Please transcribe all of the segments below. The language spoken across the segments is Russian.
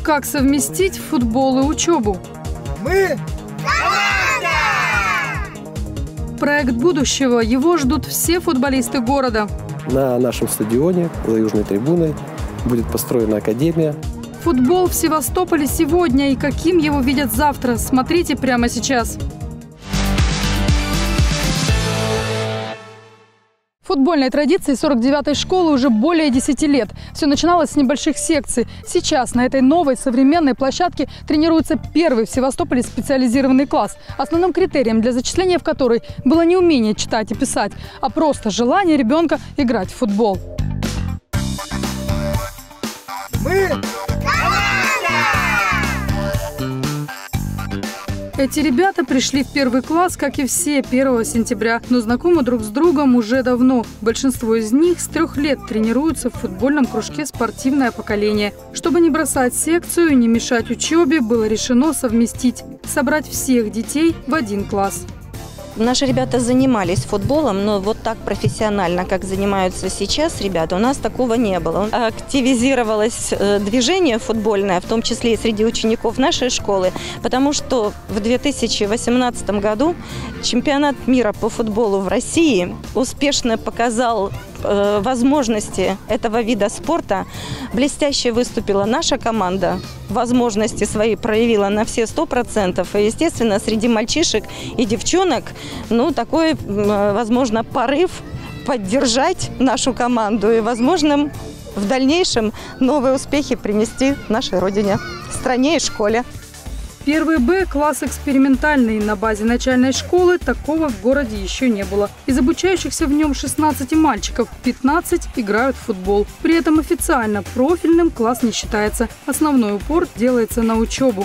Как совместить футбол и учебу? Мы команда! Проект будущего. Его ждут все футболисты города. На нашем стадионе, за Южной трибуной, будет построена академия. Футбол в Севастополе сегодня и каким его видят завтра. Смотрите прямо сейчас. Футбольной традиции 49-й школы уже более 10 лет. Все начиналось с небольших секций. Сейчас на этой новой современной площадке тренируется первый в Севастополе специализированный класс, основным критерием для зачисления в который было не умение читать и писать, а просто желание ребенка играть в футбол. Мы Эти ребята пришли в первый класс, как и все, 1 сентября, но знакомы друг с другом уже давно. Большинство из них с 3 лет тренируются в футбольном кружке «Спортивное поколение». Чтобы не бросать секцию и не мешать учебе, было решено совместить – собрать всех детей в один класс. Наши ребята занимались футболом, но вот так профессионально, как занимаются сейчас ребята, у нас такого не было. Активизировалось движение футбольное, в том числе и среди учеников нашей школы, потому что в 2018 году чемпионат мира по футболу в России успешно показал возможности этого вида спорта. Блестяще выступила наша команда, возможности свои проявила на все 100%. И, естественно, среди мальчишек и девчонок, такой, возможно, порыв поддержать нашу команду и, возможно, в дальнейшем новые успехи принести нашей родине, стране и школе. 1 Б – класс экспериментальный. На базе начальной школы такого в городе еще не было. Из обучающихся в нем 16 мальчиков 15 играют в футбол. При этом официально профильным класс не считается. Основной упор делается на учебу.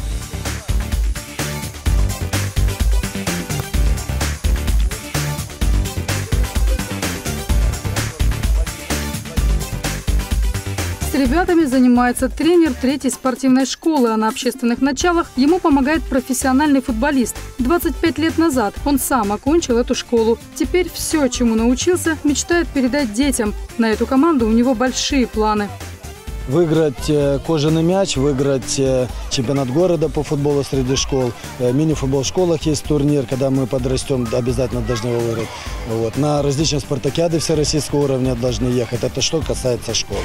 С ребятами занимается тренер 3-й спортивной школы, а на общественных началах ему помогает профессиональный футболист. 25 лет назад он сам окончил эту школу. Теперь все, чему научился, мечтает передать детям. На эту команду у него большие планы. Выиграть кожаный мяч, выиграть чемпионат города по футболу среди школ. Мини-футбол в школах есть турнир, когда мы подрастем, обязательно должны его выиграть. На различные спартакиады всероссийского уровня должны ехать. Это что касается школы.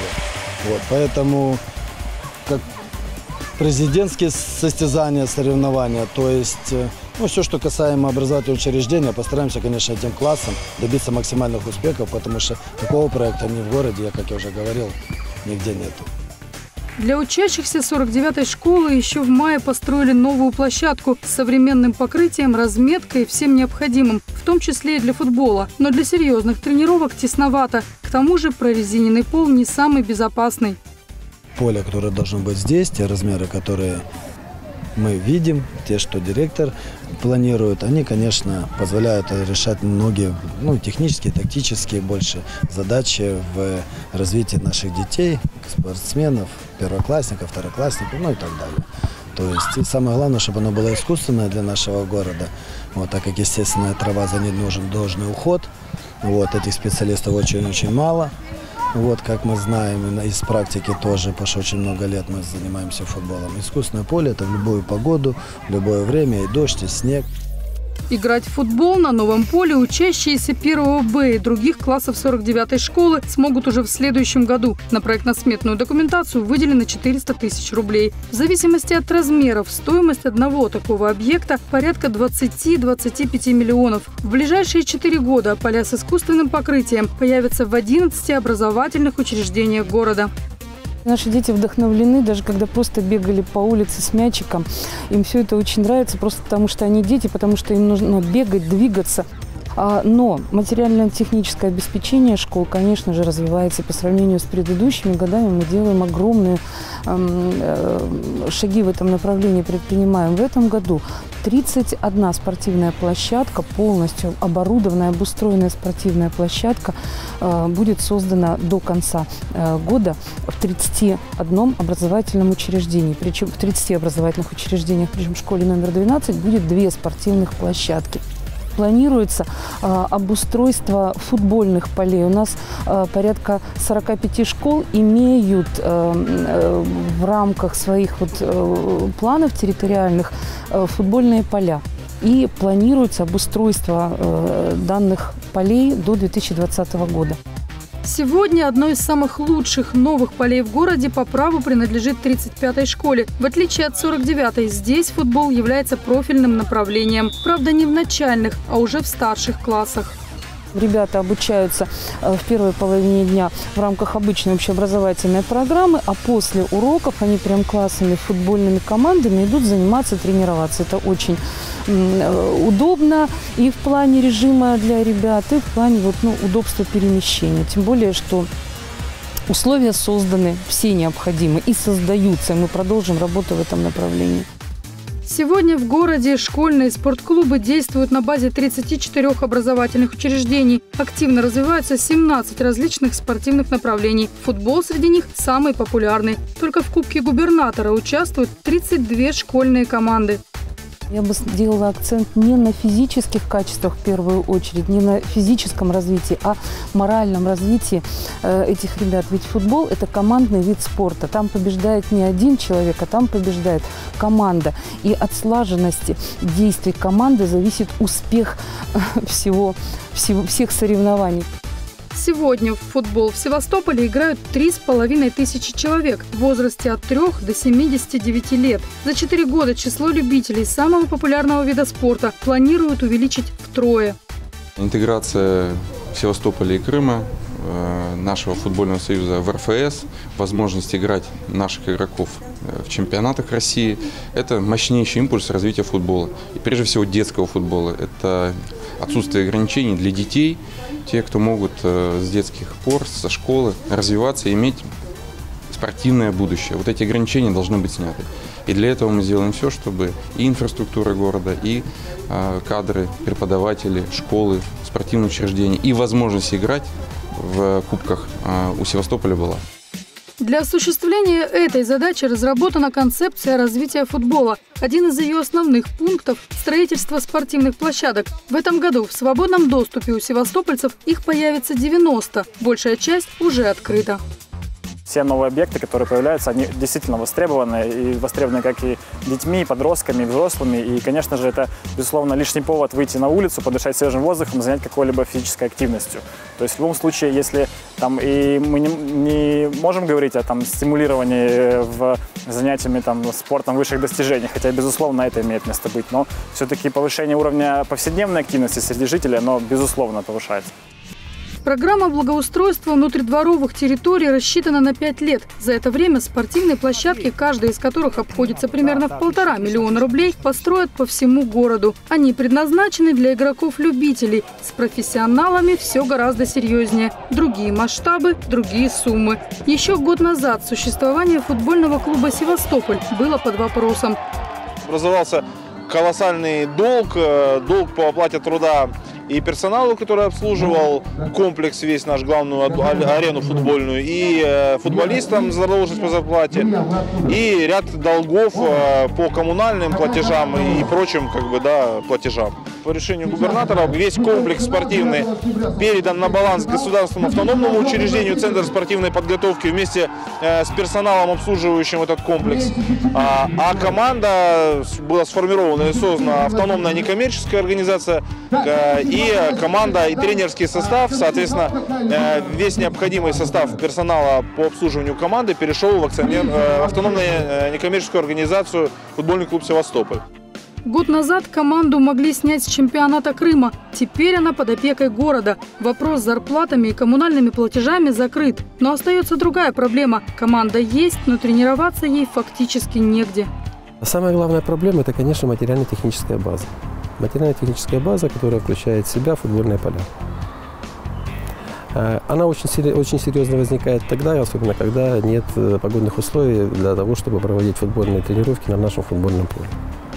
Поэтому как президентские состязания, соревнования, то есть все, что касаемо образовательного учреждения, постараемся, конечно, этим классом добиться максимальных успехов, потому что такого проекта ни в городе, как я уже говорил, нигде нету. Для учащихся 49-й школы еще в мае построили новую площадку с современным покрытием, разметкой и всем необходимым, в том числе и для футбола. Но для серьезных тренировок тесновато. К тому же прорезиненный пол не самый безопасный. Поле, которое должно быть здесь, те размеры, которые мы видим, те, что директор планирует, они, конечно, позволяют решать многие технические, тактические больше задачи в развитии наших детей, спортсменов, первоклассников, второклассников, и так далее. То есть и самое главное, чтобы оно было искусственное для нашего города, так как естественная трава, за ней нужен должный уход. Этих специалистов очень-очень мало. Как мы знаем, из практики тоже, потому что очень много лет мы занимаемся футболом. Искусственное поле – это в любую погоду, в любое время, и дождь, и снег. Играть в футбол на новом поле учащиеся 1 Б и других классов 49-й школы смогут уже в следующем году. На проектно-сметную документацию выделено 400 тысяч рублей. В зависимости от размеров стоимость одного такого объекта порядка 20-25 миллионов. В ближайшие 4 года поля с искусственным покрытием появятся в 11 образовательных учреждениях города. Наши дети вдохновлены, даже когда просто бегали по улице с мячиком. Им все это очень нравится, просто потому что они дети, потому что им нужно бегать, двигаться. Но материально-техническое обеспечение школ, конечно же, развивается. По сравнению с предыдущими годами мы делаем огромные шаги в этом направлении, предпринимаем. В этом году 31 спортивная площадка, полностью оборудованная, обустроенная спортивная площадка будет создана до конца года в 31 образовательном учреждении. Причем в 30 образовательных учреждениях, причем в школе номер 12 будет 2 спортивных площадки. планируется обустройство футбольных полей. У нас порядка 45 школ имеют в рамках своих планов территориальных футбольные поля. И планируется обустройство данных полей до 2020 года. Сегодня одно из самых лучших новых полей в городе по праву принадлежит 35-й школе. В отличие от 49-й, здесь футбол является профильным направлением. Правда, не в начальных, а уже в старших классах. Ребята обучаются в первой половине дня в рамках обычной общеобразовательной программы, а после уроков они прям классами, футбольными командами идут заниматься, тренироваться. Это очень удобно и в плане режима для ребят, и в плане удобства перемещения. Тем более, что условия созданы, все необходимы и создаются. И мы продолжим работу в этом направлении. Сегодня в городе школьные спортклубы действуют на базе 34 образовательных учреждений. Активно развиваются 17 различных спортивных направлений. Футбол среди них самый популярный. Только в Кубке губернатора участвуют 32 школьные команды. Я бы сделала акцент не на физических качествах в первую очередь, не на физическом развитии, а моральном развитии этих ребят. Ведь футбол – это командный вид спорта. Там побеждает не один человек, а там побеждает команда. И от слаженности действий команды зависит успех всех соревнований. Сегодня в футбол в Севастополе играют 3500 человек в возрасте от 3 до 79 лет. За 4 года число любителей самого популярного вида спорта планируют увеличить втрое. Интеграция Севастополя и Крыма, нашего футбольного союза в РФС, возможность играть наших игроков в чемпионатах России – это мощнейший импульс развития футбола. И прежде всего детского футбола. Это отсутствие ограничений для детей, те, кто могут с детских пор, со школы развиваться и иметь спортивное будущее. Вот эти ограничения должны быть сняты. И для этого мы сделаем все, чтобы и инфраструктура города, и кадры, преподаватели, школы, спортивные учреждения, и возможность играть в кубках у Севастополя была. Для осуществления этой задачи разработана концепция развития футбола. Один из ее основных пунктов – строительство спортивных площадок. В этом году в свободном доступе у севастопольцев их появится 90. Большая часть уже открыта. Все новые объекты, которые появляются, они действительно востребованы. И востребованы как и детьми, и подростками, и взрослыми. И, конечно же, это, безусловно, лишний повод выйти на улицу, подышать свежим воздухом, занять какой-либо физической активностью. То есть в любом случае, если и мы не можем говорить о стимулировании занятиями спортом высших достижений, хотя, безусловно, это имеет место быть. Но все-таки повышение уровня повседневной активности среди жителей, оно, безусловно, повышается. Программа благоустройства внутридворовых территорий рассчитана на 5 лет. За это время спортивные площадки, каждая из которых обходится примерно в 1,5 миллиона рублей, построят по всему городу. Они предназначены для игроков-любителей. С профессионалами все гораздо серьезнее. Другие масштабы, другие суммы. Еще год назад существование футбольного клуба «Севастополь» было под вопросом. Образовался колоссальный долг по оплате труда и персоналу, который обслуживал комплекс, весь наш главную арену футбольную, и футболистам задолженность по зарплате, и ряд долгов по коммунальным платежам и прочим платежам. По решению губернатора весь комплекс спортивный передан на баланс государственному автономному учреждению Центр спортивной подготовки вместе с персоналом, обслуживающим этот комплекс. А команда была сформирована и создана автономная некоммерческая организация, и команда, и тренерский состав, соответственно, весь необходимый состав персонала по обслуживанию команды перешел в автономную некоммерческую организацию «Футбольный клуб Севастополь». Год назад команду могли снять с чемпионата Крыма. Теперь она под опекой города. Вопрос с зарплатами и коммунальными платежами закрыт. Но остается другая проблема. Команда есть, но тренироваться ей фактически негде. Самая главная проблема – это, конечно, материально-техническая база. Материально-техническая база, которая включает в себя футбольные поля. Она очень серьезно возникает тогда, особенно когда нет погодных условий для того, чтобы проводить футбольные тренировки на нашем футбольном поле.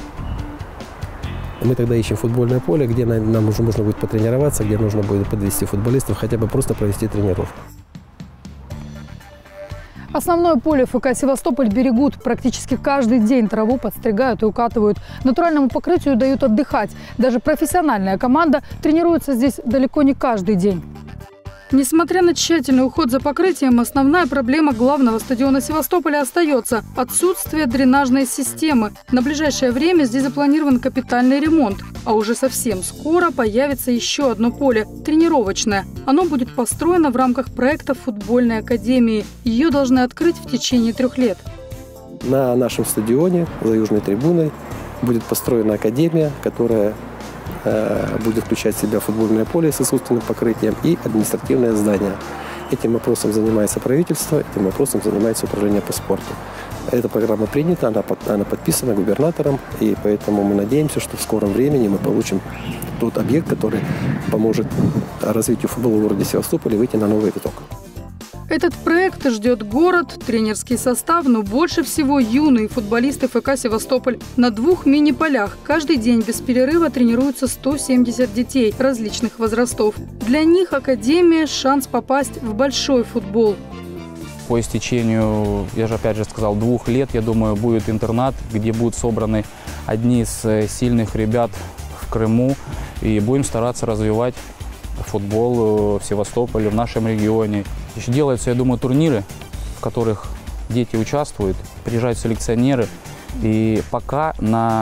Мы тогда ищем футбольное поле, где нам уже можно будет потренироваться, где нужно будет подвести футболистов, хотя бы просто провести тренировку. Основное поле ФК «Севастополь» берегут. Практически каждый день траву подстригают и укатывают. Натуральному покрытию дают отдыхать. Даже профессиональная команда тренируется здесь далеко не каждый день. Несмотря на тщательный уход за покрытием, основная проблема главного стадиона Севастополя остается – отсутствие дренажной системы. На ближайшее время здесь запланирован капитальный ремонт. А уже совсем скоро появится еще одно поле – тренировочное. Оно будет построено в рамках проекта футбольной академии. Ее должны открыть в течение 3 лет. На нашем стадионе, за южной трибуной, будет построена академия, которая будет включать в себя футбольное поле с искусственным покрытием и административное здание. Этим вопросом занимается правительство, этим вопросом занимается управление по спорту. Эта программа принята, она подписана губернатором, и поэтому мы надеемся, что в скором времени мы получим тот объект, который поможет развитию футбола в городе Севастополе выйти на новый виток. Этот проект ждет город, тренерский состав, но больше всего юные футболисты ФК «Севастополь». На 2 мини-полях каждый день без перерыва тренируются 170 детей различных возрастов. Для них академия – шанс попасть в большой футбол. По истечению, я же опять же сказал, 2 лет, я думаю, будет интернат, где будут собраны одни из сильных ребят в Крыму. И будем стараться развивать футбол в Севастополе, в нашем регионе. Еще делаются, я думаю, турниры, в которых дети участвуют, приезжают селекционеры. И пока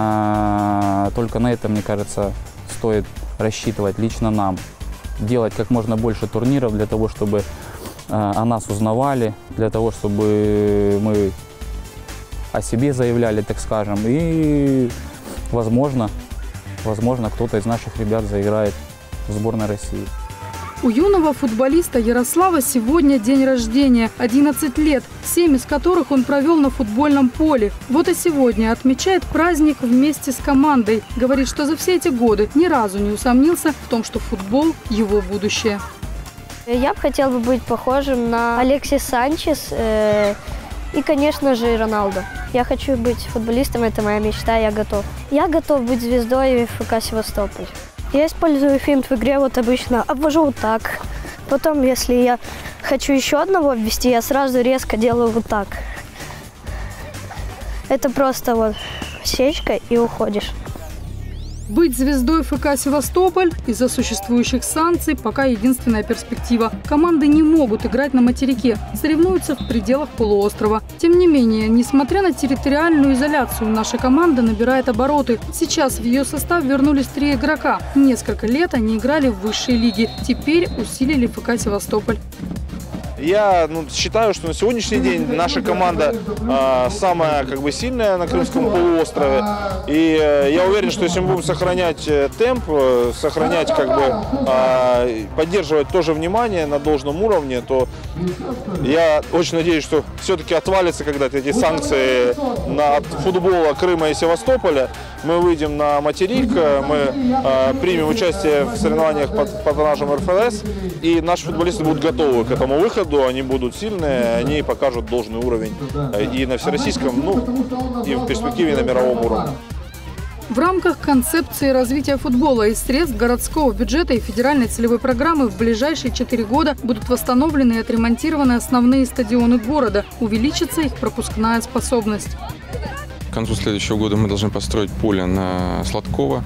только на это, мне кажется, стоит рассчитывать лично нам. Делать как можно больше турниров для того, чтобы о нас узнавали, для того, чтобы мы о себе заявляли, так скажем. И, возможно, кто-то из наших ребят заиграет в сборной России. У юного футболиста Ярослава сегодня день рождения – 11 лет, 7 из которых он провел на футбольном поле. Вот и сегодня отмечает праздник вместе с командой. Говорит, что за все эти годы ни разу не усомнился в том, что футбол – его будущее. Я бы хотел быть похожим на Алексис Санчес и, конечно же, Роналдо. Я хочу быть футболистом, это моя мечта, я готов. Я готов быть звездой ФК «Севастополь». Я использую финт в игре, вот обычно обвожу вот так. Потом, если я хочу еще одного ввести, я сразу резко делаю вот так. Это просто вот сечка и уходишь. Быть звездой ФК «Севастополь» из-за существующих санкций пока единственная перспектива. Команды не могут играть на материке, соревнуются в пределах полуострова. Тем не менее, несмотря на территориальную изоляцию, наша команда набирает обороты. Сейчас в ее состав вернулись 3 игрока. Несколько лет они играли в высшей лиге. Теперь усилили ФК «Севастополь». Я считаю, что на сегодняшний день наша команда самая сильная на Крымском полуострове. И я уверен, что если мы будем сохранять темп, сохранять, поддерживать тоже внимание на должном уровне, то я очень надеюсь, что все-таки отвалятся когда-то эти санкции от футбола Крыма и Севастополя. Мы выйдем на материк, мы примем участие в соревнованиях под патронажем РФС, и наши футболисты будут готовы к этому выходу. Они будут сильные, они покажут должный уровень и на всероссийском, и в перспективе на мировом уровне. В рамках концепции развития футбола из средств городского бюджета и федеральной целевой программы в ближайшие 4 года будут восстановлены и отремонтированы основные стадионы города. Увеличится их пропускная способность. К концу следующего года мы должны построить поле на Сладкова.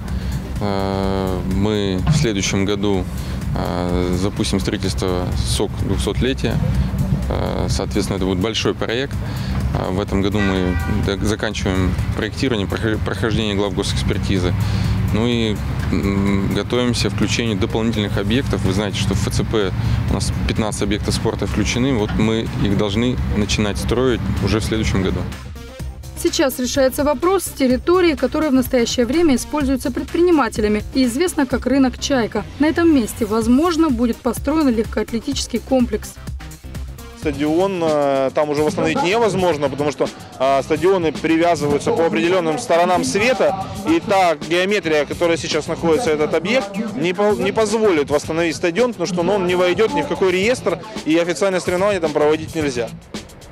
Мы в следующем году запустим строительство СОК 200-летия. Соответственно, это будет большой проект. В этом году мы заканчиваем проектирование, прохождение главгосэкспертизы. И готовимся к включению дополнительных объектов. Вы знаете, что в ФЦП у нас 15 объектов спорта включены. Вот мы их должны начинать строить уже в следующем году. Сейчас решается вопрос с территорией, которая в настоящее время используется предпринимателями и известна как рынок «Чайка». На этом месте, возможно, будет построен легкоатлетический комплекс. Стадион там уже восстановить невозможно, потому что стадионы привязываются по определенным сторонам света, и та геометрия, которая сейчас находится этот объект, не позволит восстановить стадион, потому что он не войдет ни в какой реестр, и официальное соревнование там проводить нельзя.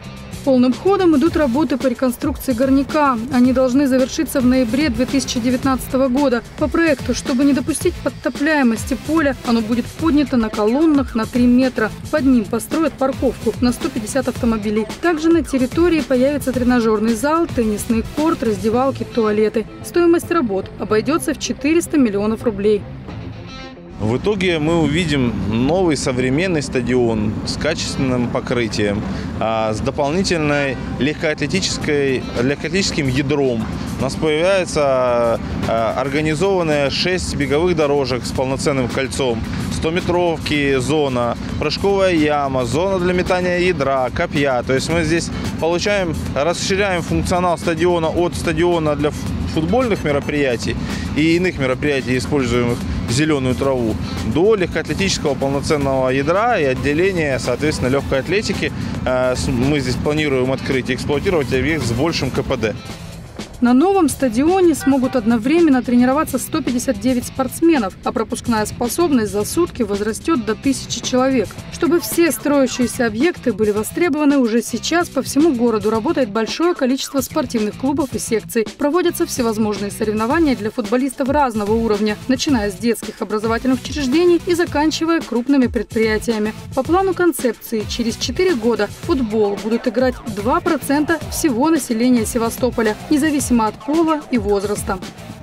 Полным ходом идут работы по реконструкции горняка. Они должны завершиться в ноябре 2019 года. По проекту, чтобы не допустить подтопляемости поля, оно будет поднято на колоннах на 3 метра. Под ним построят парковку на 150 автомобилей. Также на территории появится тренажерный зал, теннисный корт, раздевалки, туалеты. Стоимость работ обойдется в 400 миллионов рублей. В итоге мы увидим новый современный стадион с качественным покрытием, с дополнительной легкоатлетическим ядром. У нас появляется организованная 6 беговых дорожек с полноценным кольцом, 100-метровки зона, прыжковая яма, зона для метания ядра, копья. То есть мы здесь расширяем функционал стадиона от стадиона для футбольных мероприятий и иных мероприятий, используемых зеленую траву, до легкоатлетического полноценного ядра и отделения, соответственно, легкой атлетики. Мы здесь планируем открыть и эксплуатировать объект с большим КПД. На новом стадионе смогут одновременно тренироваться 159 спортсменов, а пропускная способность за сутки возрастет до 1000 человек. Чтобы все строящиеся объекты были востребованы, уже сейчас по всему городу работает большое количество спортивных клубов и секций. Проводятся всевозможные соревнования для футболистов разного уровня, начиная с детских образовательных учреждений и заканчивая крупными предприятиями. По плану концепции, через 4 года в футбол будут играть 2% всего населения Севастополя, независимо от пола и возраста.